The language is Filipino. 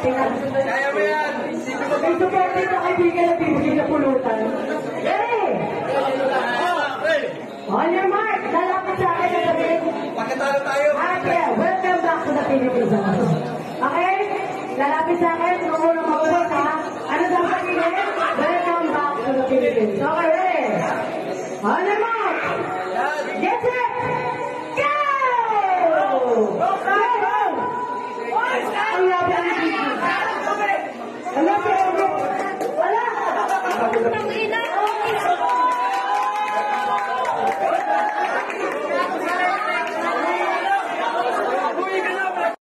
Kaya mo yan. May supporting na kaibigan na bibigyan na pulutan. Hey! On your mark, lalapit sa akin na sabihin. Pagkatalo tayo. Okay, welcome back to the Philippines. Okay? Lalapit sa akin.